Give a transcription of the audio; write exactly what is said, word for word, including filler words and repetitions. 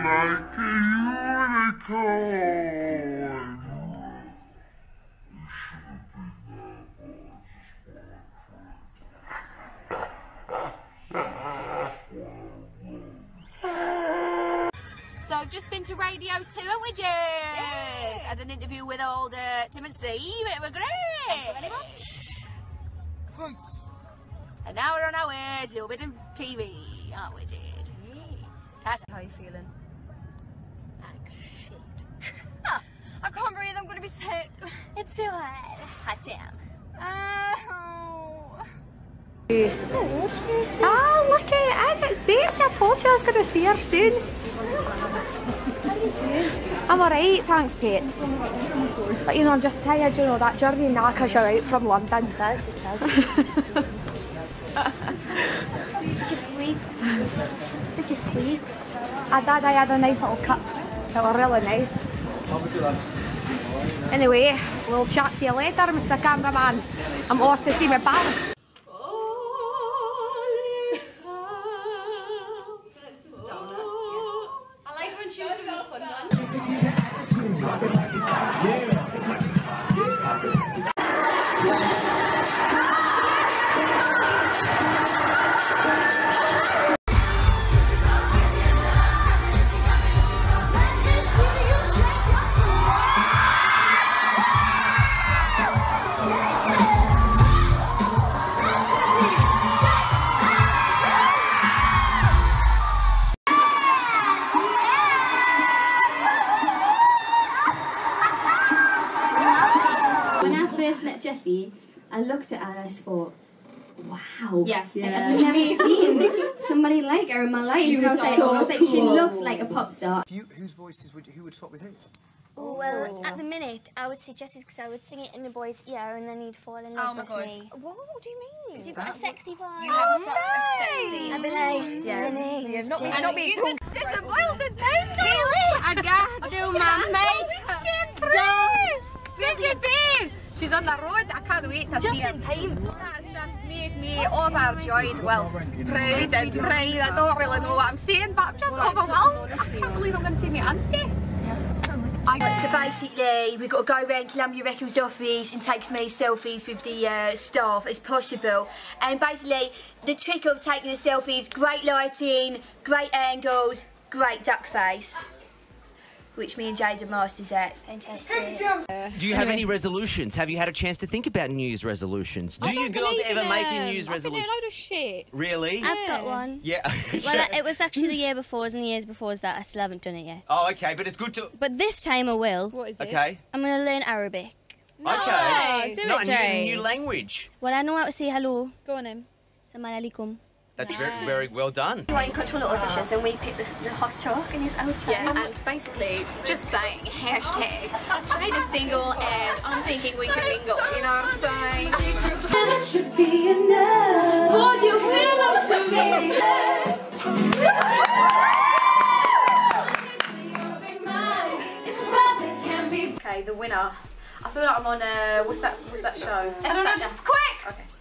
like a unicorn. So I've just been to Radio two, haven't we, Jade? Yeah. Had an interview with old uh, Tim and Steve, and it was great. Thank you very much. Peace. And now we're on our way to do a bit of T V, aren't we, Jade? Yeah. How are you feeling? Like shit. I can't breathe, I'm gonna be sick. It's too hot. Hot damn. Oh. Oh, look at it, it's Betsy. I told you I was going to see her soon. I'm alright, thanks, Kate. But you know, I'm just tired, you know, that journey knackers you out from London. It does, it does. Did you sleep? Did you sleep? I did, I had a nice little cup. They were really nice. Anyway, we'll chat to you later, Mister Cameraman. I'm off to see my parents. Jessie, I looked at her and I just thought, wow. Yeah. yeah. I've never seen somebody like her in my life. She was I was like, so I was like cool. she looked like a pop star. You, whose voices would who would swap with who? Oh, well, at the minute, I would say Jessie's because I would sing it in the boy's ear and then he'd fall in love Oh my with God. me. What, what do you mean? Because you've got a sexy voice. You have such a sexy I'd be like, yeah. my name's Yeah, not, Jessie. and not being cool. Sister Boylston, I got to my mate. Sissy Bean! She's on the road, I can't wait to see her. That's just made me overjoyed, well, proud and proud. I don't really know what I'm saying, but I'm just overwhelmed. I can't believe I'm going to see my auntie. So basically, we've got to go around Columbia Records office and take as many selfies with the uh, staff as possible. And basically, the trick of taking a selfie is great lighting, great angles, great duck face, which me and Jade are masters at. Fantastic. Do you have any resolutions? Have you had a chance to think about New Year's resolutions? Do you girls ever make a New Year's resolution? I think they're a load of shit. Really? I've got one. Yeah. Well, it was actually the year before and the years before that. I still haven't done it yet. Oh, okay, but it's good to... But this time I will. What is it? Okay. I'm going to learn Arabic. Okay. do Not it, a new, Jade. new language. Well, I know how to say hello. Go on in. Salam alaikum. That's very, very well done. You are in control of auditions and we pick the, the hot chalk and he's outside. Yeah, and basically, just saying, hashtag, Jade is single and I'm thinking we can mingle, you know what I'm saying? It should be enough. Would you feel up to me? Okay, the winner. I feel like I'm on a, what's that, what's that show? I don't know, just quick! Okay.